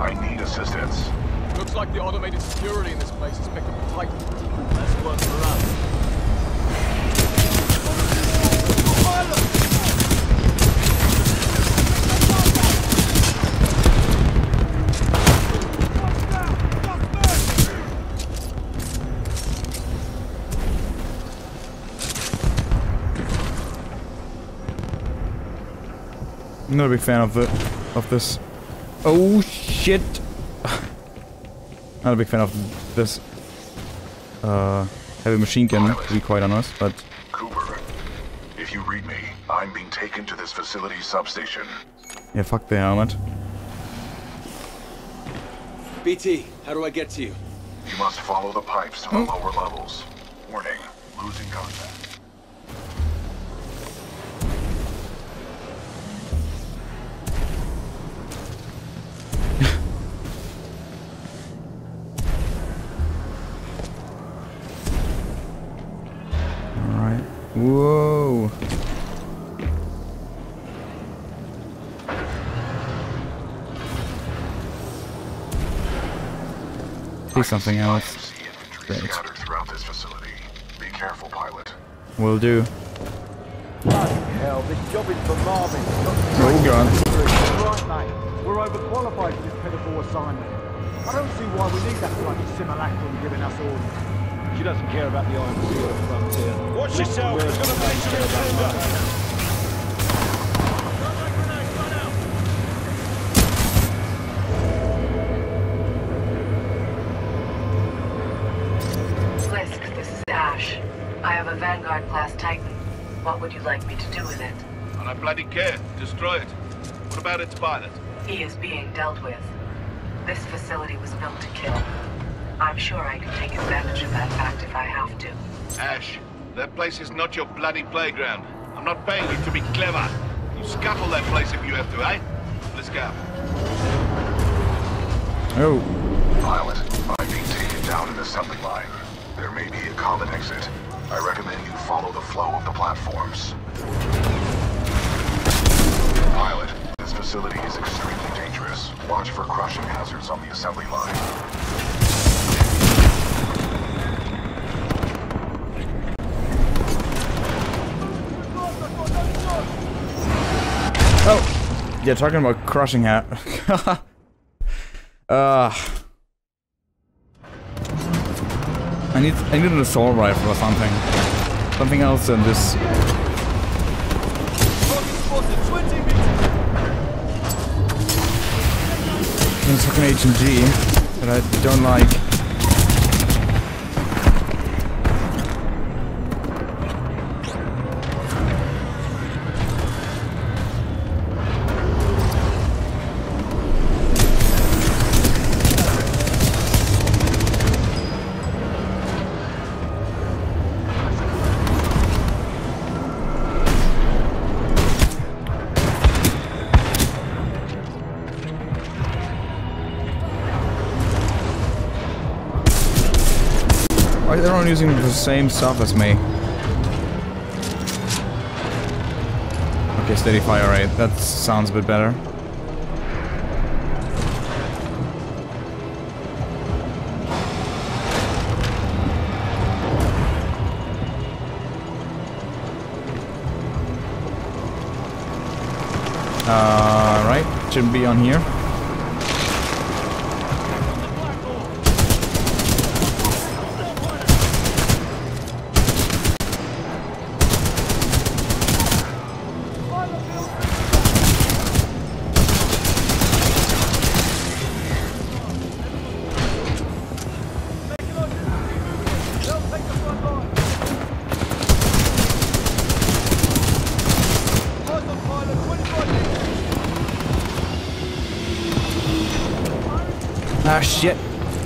I need assistance. Looks like the automated security in this place has picked up a Titan. Less work for us. I'm not a big fan of this. Oh shit! Not a big fan of this heavy machine gun, to be quite honest, but... Cooper, if you read me, I'm being taken to this facility's substation. Yeah, fuck the helmet. BT, how do I get to you? You must follow the pipes to the lower levels. Warning, losing contact. Whoa! See something else. Great. Scattered throughout this facility. Be careful, pilot. Will do. Bloody hell, this job is for Marvin. Oh god. Right, mate. We're overqualified for this pitiful assignment. I don't see why we need that bloody simulacrum giving us orders. She doesn't care about the Iron Sea or the frontier. Watch yourself, it's gonna make you tender. Blisk, this is Ash. I have a Vanguard-class Titan. What would you like me to do with it? I don't bloody care. Destroy it. What about its pilot? He is being dealt with. This facility was built to kill. I'm sure I can take advantage of that fact if I have to. Ash, that place is not your bloody playground. I'm not paying you to be clever. You scuttle that place if you have to, eh? Let's go. Oh. Pilot, I'm being taken down an assembly line. There may be a common exit. I recommend you follow the flow of the platforms. Pilot, this facility is extremely dangerous. Watch for crushing hazards on the assembly line. Oh! Yeah, talking about crushing hat. I need an assault rifle or something. Something else than this. It's fucking HMG that I don't like. Why are they using the same stuff as me? Okay, steady fire rate. That sounds a bit better. Right, shouldn't be on here. Ah, shit.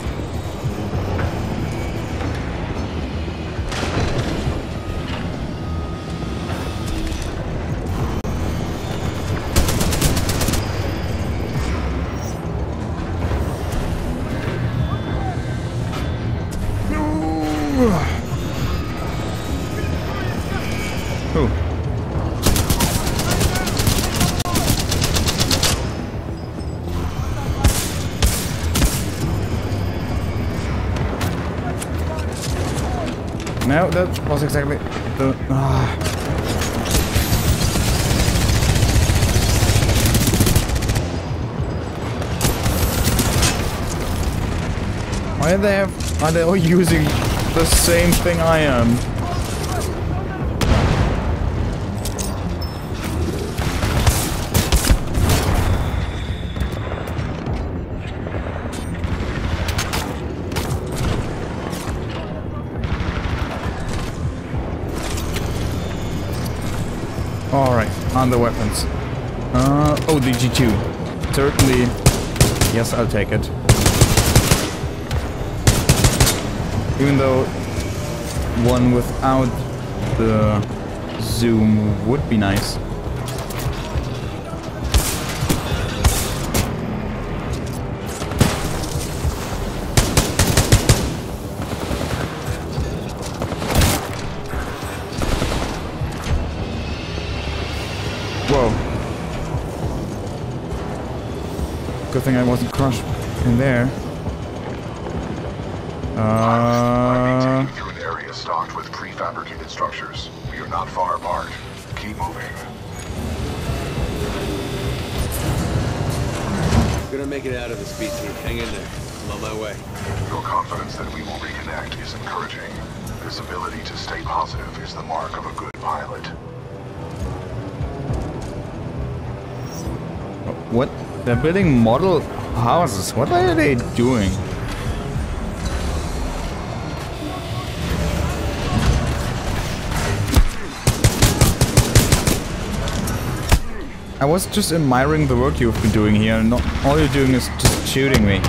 Oh. No, that was exactly the... Why are they all using the same thing I am? Alright, on the weapons. Oh, the G2. Certainly. Yes, I'll take it. Even though one without the zoom would be nice. Whoa. Good thing I wasn't crushed in there. I'm taking you through an area stocked with prefabricated structures. We are not far apart. Keep moving. Gonna make it out of this, BT. Hang in there. I'm on my way. Your confidence that we will reconnect is encouraging. This ability to stay positive is the mark of a good pilot. What? They're building model houses. What are they doing? I was just admiring the work you've been doing here, and not all you're doing is just shooting me.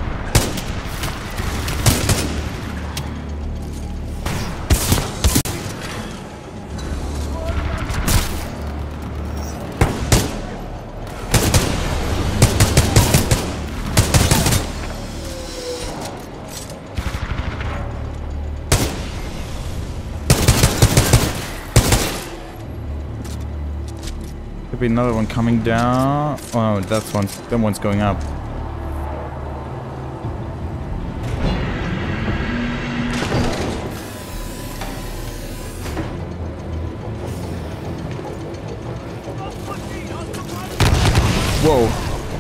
Could be another one coming down. Oh, that one's going up. Whoa.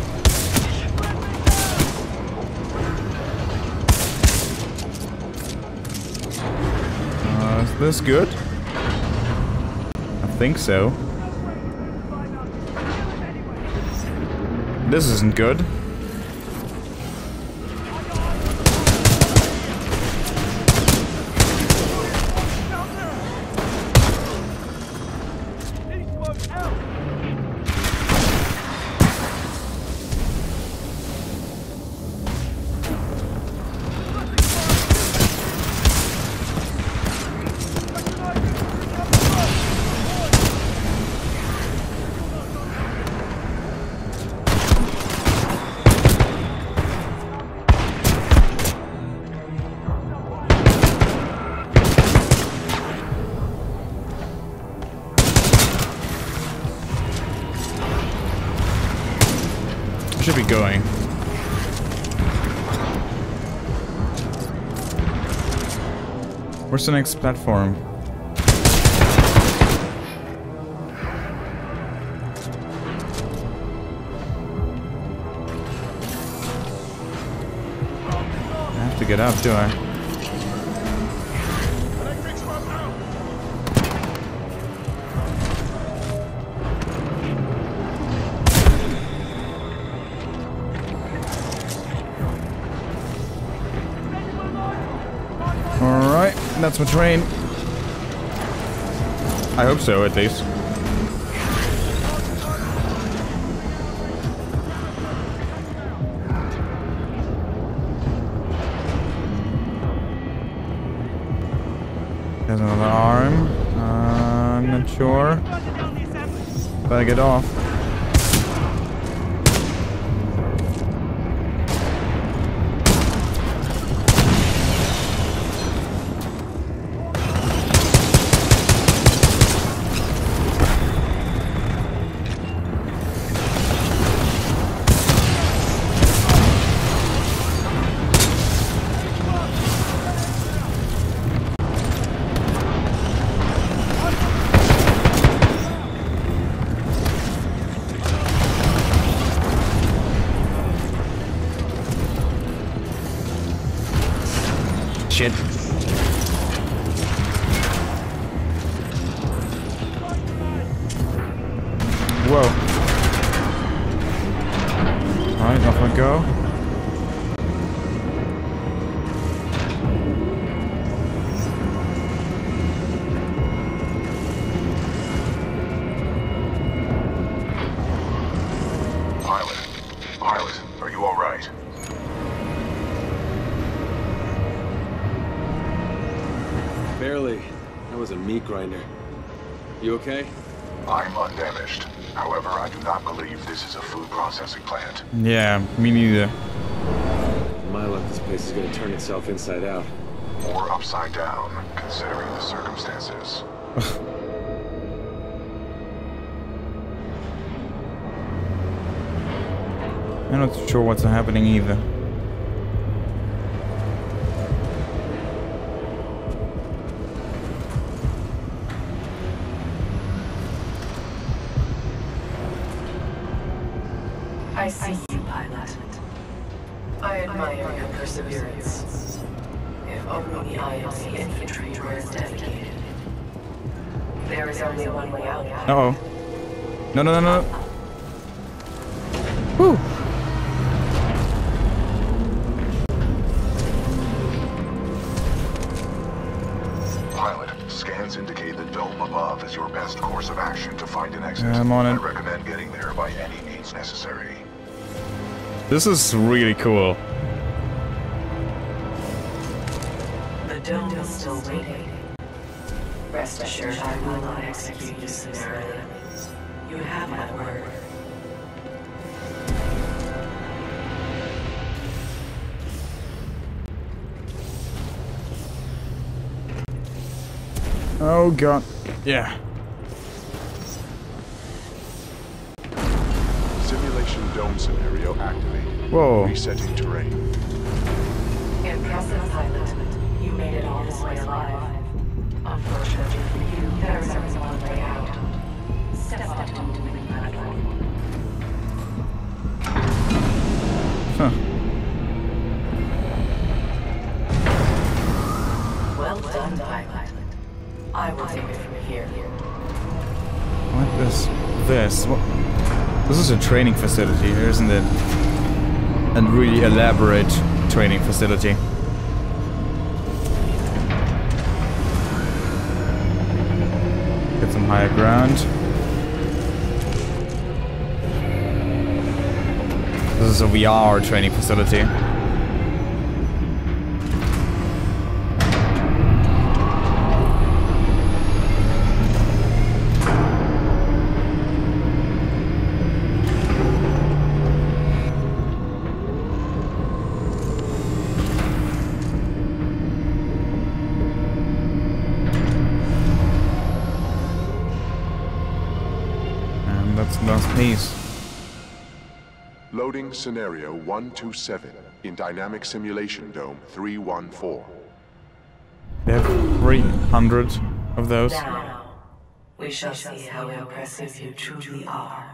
Is this good? I think so. This isn't good. Should be going. Where's the next platform? I have to get up, do I? Alright, that's my train. I hope so, at least. There's another arm. I'm not sure. Better get off. shit. Whoa. Alright, off I go. Pilot, are you alright? Barely. That was a meat grinder. You okay? I'm undamaged. However, I do not believe this is a food processing plant. Yeah, me neither. My luck, this place is gonna turn itself inside out. Or upside down, considering the circumstances. I'm not sure what's happening either. I see you, pilot. I admire your perseverance. If only the IMC infantry were as dedicated. There is only one way out. Uh-oh. No, no, no, no. Whew. Pilot, scans indicate the dome above is your best course of action to find an exit. I'm on it. I recommend getting there by any means necessary. This is really cool. The dome is still waiting. Rest assured I will not execute you summarily. You have my word. Oh god. Yeah. Simulation dome scenario activated. Whoa. Resetting terrain. Impressive, pilot. You made it all this way alive. Unfortunately for you, there is only one way out. Step up to the moving platform. Huh. Well done, pilot. I will take it from here. What is this? What? This is a training facility, isn't it? A really elaborate training facility. Get some higher ground. This is a VR training facility. Last piece. Loading scenario 127 in dynamic simulation dome 314. They have 300 of those. Now, we shall see how impressive you truly are.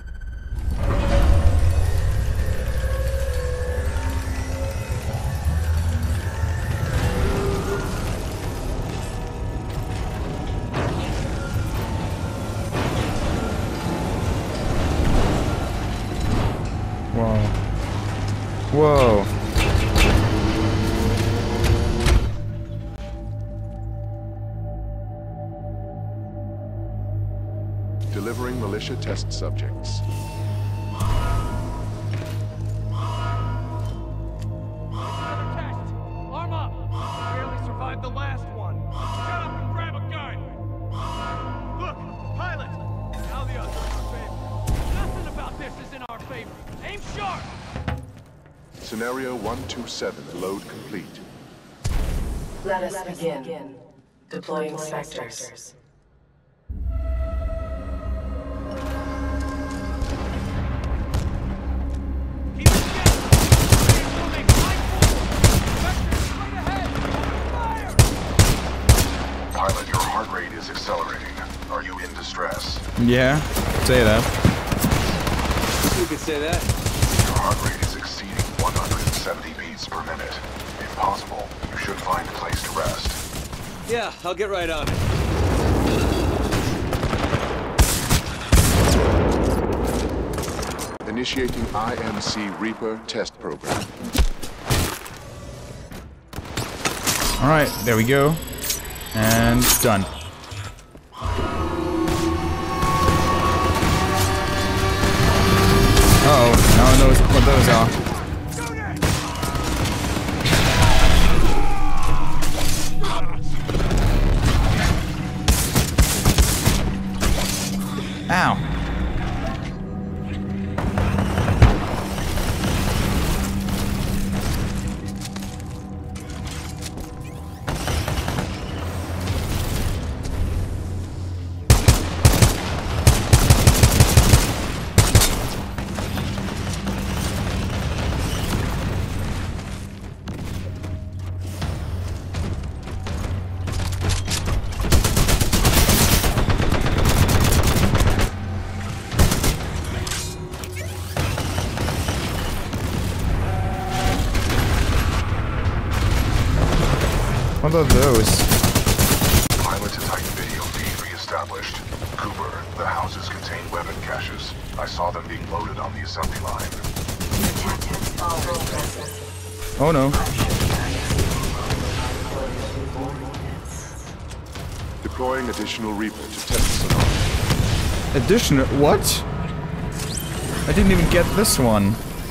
Whoa. Delivering militia test subjects. Arm up! Barely survived the last one. Shut up and grab a gun! Look, pilot! Now the odds are in our favor. Nothing about this is in our favor. Aim sharp! Scenario 127 load complete. Let us begin. Deploying specters. Keep it down! Incoming! Line forward! Vectors straight ahead! Fire! Pilot, your heart rate is accelerating. Are you in distress? Yeah, say that. You could say that. Your heart rate is exceeding 170 beats per minute. If possible. You should find a place to rest. Yeah, I'll get right on it. Initiating IMC Reaper test program. Alright, there we go. And done. Uh-oh, now I know what those are. Ow. What are those? Pilot to Titan video feed re-established. Cooper, the houses contain weapon caches. I saw them being loaded on the assembly line. Oh no. Deploying additional Reaper to test scenario. Additional? What? I didn't even get this one.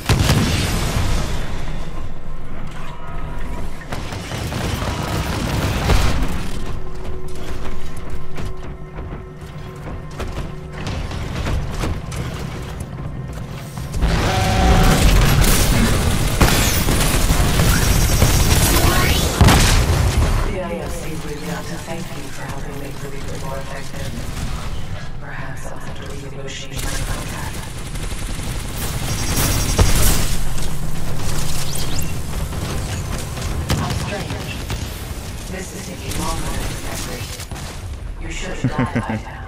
This is taking longer than expected. You should fly by now.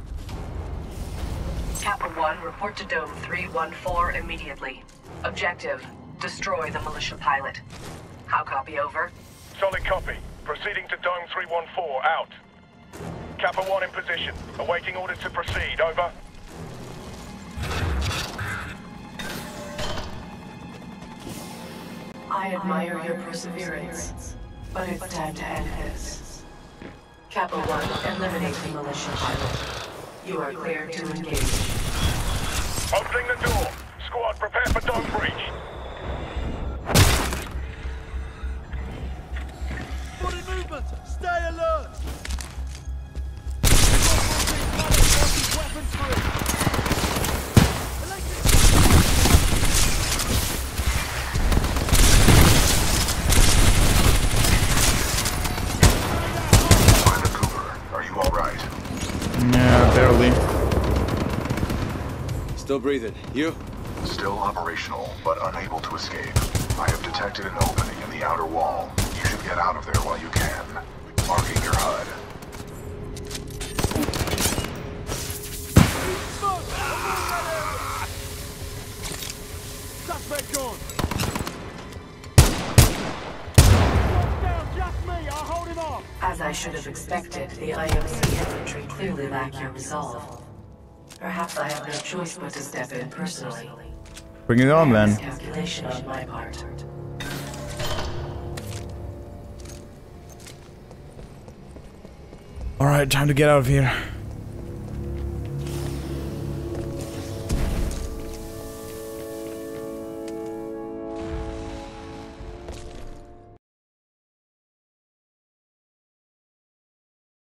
Kappa 1, report to Dome 314 immediately. Objective, destroy the militia pilot. How copy, over? Solid copy. Proceeding to Dome 314, out. Kappa 1 in position. Awaiting orders to proceed, over. I admire your perseverance, but it's time to end this. Kappa 1, eliminate the militia pilot. You are cleared to engage. Opening the door. Squad, prepare for dome breach. Body movement! Stay alert! Weapons free! Pilot Cooper, are you alright? Yeah, barely. Still breathing. You? Still operational, but unable to escape. I have detected an opening in the outer wall. You should get out of there while you can. Marking your HUD. Suspect gone! Down, just me! I'll hold him off! As I should have expected, the IMC infantry clearly lack your resolve. Perhaps I have no choice but to step in personally. Bring it on then. Calculation on my part. Alright, time to get out of here.